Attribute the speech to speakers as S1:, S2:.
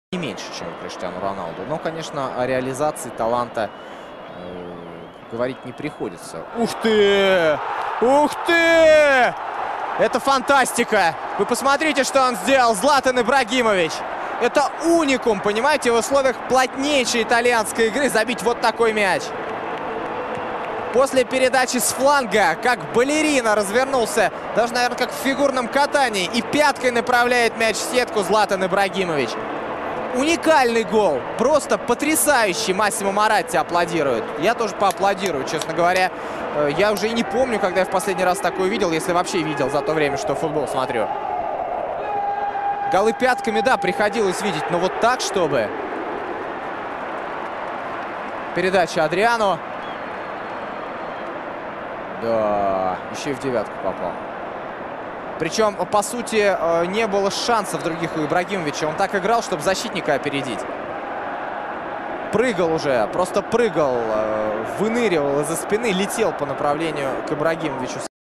S1: Не меньше, чем у Криштиану Роналду. Но, конечно, о реализации таланта говорить не приходится. Ух ты! Ух ты! Это фантастика! Вы посмотрите, что он сделал, Златан Ибрагимович! Это уникум, понимаете, в условиях плотнейшей итальянской игры забить вот такой мяч. После передачи с фланга, как балерина, развернулся, даже, наверное, как в фигурном катании, и пяткой направляет мяч в сетку Златан Ибрагимович. Уникальный гол, просто потрясающий. Массимо Моратти аплодирует. Я тоже поаплодирую, честно говоря. Я уже и не помню, когда я в последний раз такое видел, если вообще видел за то время, что футбол смотрю. Голы пятками, да, приходилось видеть, но вот так, чтобы... Передача Адриано. Да, еще и в девятку попал. Причем, по сути, не было шансов других у Ибрагимовича. Он так играл, чтобы защитника опередить. Прыгал уже, просто прыгал, выныривал из-за спины, летел по направлению к Ибрагимовичу.